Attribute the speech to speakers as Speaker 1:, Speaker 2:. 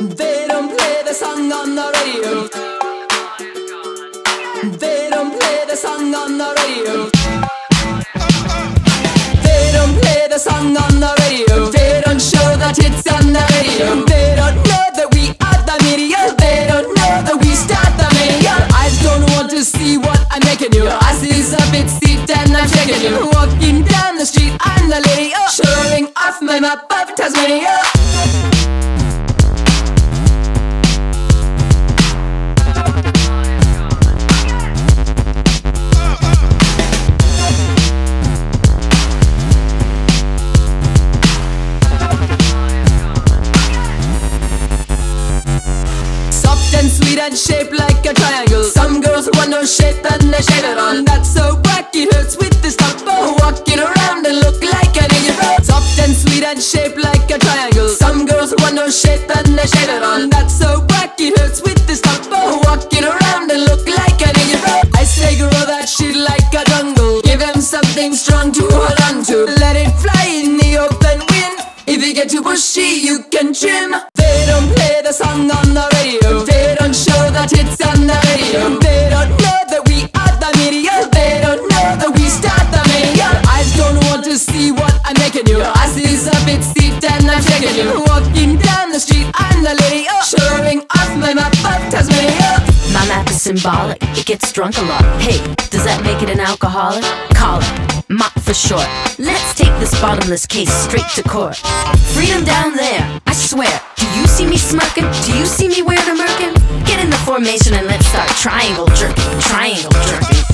Speaker 1: They don't play the song on the radio. They don't play the song on the radio. They don't play the song on the radio. They don't show that it's on the radio. They don't know that we are the media. They don't know that we start the media. Eyes don't want to see what I'm making you. Ass is a bit steep and I'm shaking you. Walking down the street, I'm the lady, showing off my map of Tasmania. Sweet and shaped like a triangle. Some girls want no shape and they shave it on. That's so wacky, hurts with this tempo. Walking around and look like an idiot. Soft and sweet and shaped like a triangle. Some girls want no shape and they shave it on. That's so wacky, hurts with this tempo. Walking around and look like an idiot. I say grow that shit like a jungle. Give them something strong to hold on to. Let it fly in the open wind. If you get too pushy, you can trim. They don't play the song on the radio. They don't show that it's on the radio. They don't know that we are the media. They don't know that we start the media. Eyes don't want to see what I'm making you. Ass is a bit steep and I'm shaking you. Walking down the street, I'm the lady, showing off my map of Tasmania.
Speaker 2: My map is symbolic, it gets drunk a lot. Hey, does that make it an alcoholic? Call it mop for short. Let's take this bottomless case straight to court. Freedom down there, I swear. Do you see me smirking? Do you see me wearing a merkin? Get in the formation and let's start triangle jerking, triangle jerking.